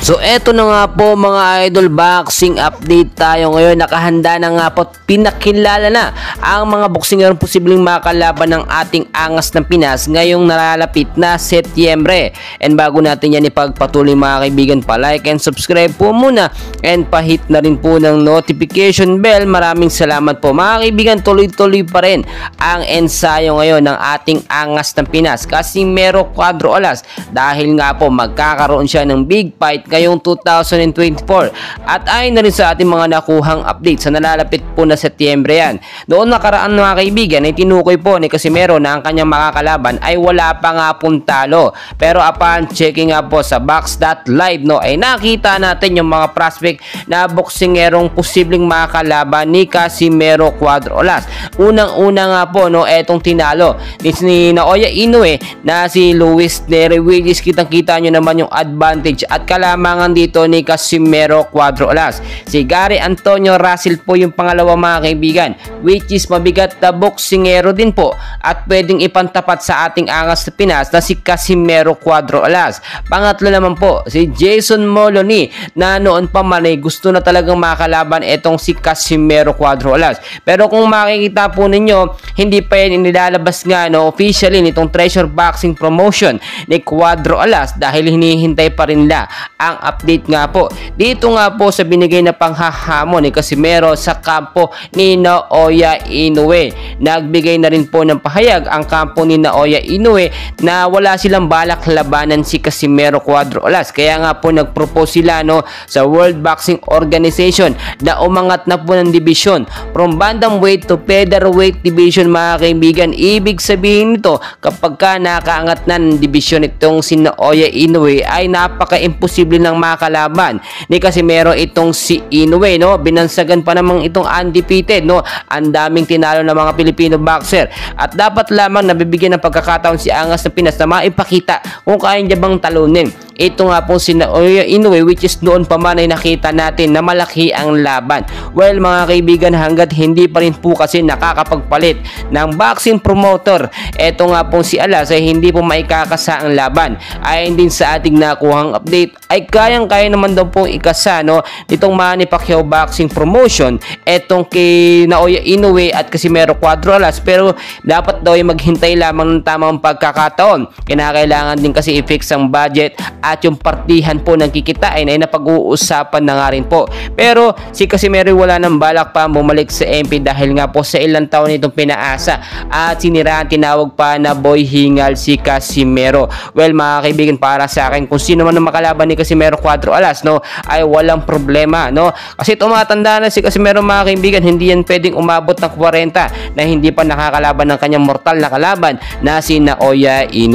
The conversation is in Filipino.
So eto na nga po mga idol, boxing update tayo ngayon. Nakahanda na nga po, pinakilala na ang mga boxing na posibleng makalaban ng ating angas ng Pinas ngayong nalalapit na Setyembre. And bago natin yan ipagpatuloy mga kaibigan, pa-like and subscribe po muna and pa-hit na rin po ng notification bell. Maraming salamat po mga kaibigan. Tuloy-tuloy pa rin ang ensayo ngayon ng ating angas ng Pinas, Casimero Cuadro Alas, dahil nga po magkakaroon siya ng big fight ngayong 2024 at ayon na rin sa ating mga nakuhang update sa nalalapit po na Setyembre yan. Noon nakaraan mga kaibigan ay tinukoy po ni Casimero na ang kanyang makakalaban ay wala pa nga pong talo, pero upon checking nga po sa box.live ay nakita natin yung mga prospect na boksingerong posibleng makakalaban ni Casimero Cuadro Alas. Unang-una nga po etong tinalo ni Naoya Inoue na si Luis Neri, which is kitang-kita nyo naman yung advantage at kalamangan dito ni Casimero Cuadro Alas. Si Gary Antonio Russell po yung pangalawa mga kaibigan, which is mabigat na boksingero din po at pwedeng ipantapat sa ating angas na Pinas na si Casimero Cuadro Alas. Pangatlo naman po si Jason Moloney na noon pa man ay gusto na talagang makalaban etong si Casimero Cuadro Alas. Pero kung makikita po ninyo, hindi pa yan inilalabas nga officially nitong Treasure Boxing Promotion ni Cuadro Alas dahil hinihintay pa rin nila ang update nga po dito nga po sa binigay na panghahamon ni Casimero sa kampo ni Naoya Inoue. Nagbigay na rin po ng pahayag ang kampo ni Naoya Inoue na wala silang balak labanan si Casimero Cuadro Alas, kaya nga po nagpropose sila sa World Boxing Organization na umangat na po ng division from bantamweight to featherweight division mga kaibigan. Ibig sabihin nito, kapag ka nakaangat na ng division itong si Naoya Inoue ay napaka-imposible ng makalaban ni Casimero itong si Inoue. Binansagan pa namang itong undefeated. Ang daming tinalo ng mga Pilipino boxer at dapat lamang nabibigyan ng pagkakataon si angas ng Pinas na maipakita kung kaya niya bang talunin ito nga po si Naoya Inoue, which is noon pa man ay nakita natin na malaki ang laban. Well mga kaibigan, hanggat hindi pa rin po kasi nakakapagpalit ng boxing promoter ito nga po si Alas ay hindi po maikakasa ang laban. Ayon din sa ating nakuhang update ay kayang-kaya naman daw pong ikasa nitong Manny Pacquiao Boxing Promotion etong kay Naoya Inoue at Casimero Cuadro Alas, pero dapat daw ay maghintay lamang ng tamang pagkakataon. Kinakailangan din kasi i-fix ang budget at yung partihan po ng kikitain ay napag-uusapan na nga rin po. Pero si Casimero wala nang balak pa bumalik sa MP dahil nga po sa ilang taon itong pinaasa at siniraan, tinawag pa na boy hingal si Casimero. Well mga kaibigan, para sa akin kung sino man ang makalaban ni Casimero Cuadro Alas ay walang problema kasi tumatanda na si Casimero mga kaibigan. Hindi yan pwedeng umabot ng 40 na hindi pa nakakalaban ng kanyang mortal na kalaban na si Naoya Inoue.